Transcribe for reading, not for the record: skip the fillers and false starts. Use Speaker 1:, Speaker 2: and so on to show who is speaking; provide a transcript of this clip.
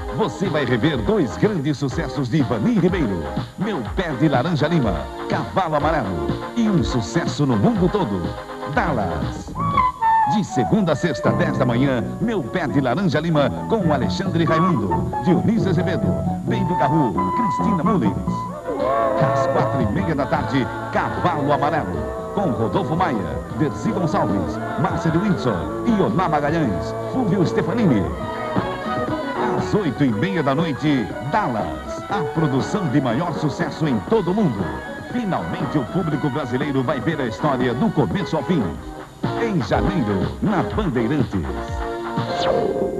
Speaker 1: você vai rever dois grandes sucessos de Ivani Ribeiro. Meu Pé de Laranja Lima, Cavalo Amarelo. E um sucesso no mundo todo, Dallas. De segunda a sexta, 10 da manhã, Meu Pé de Laranja Lima, com Alexandre Raimundo, Dionísio Azevedo, Baby Garru, Cristina Mullins. Às 4h30 da tarde, Cavalo Amarelo, com Rodolfo Maia, Dercy Gonçalves, Márcia de Windsor, Ioná Magalhães, Fúvio Stefanini. Às 8h30 da noite, Dallas, a produção de maior sucesso em todo o mundo. Finalmente o público brasileiro vai ver a história do começo ao fim. Em janeiro, na Bandeirantes.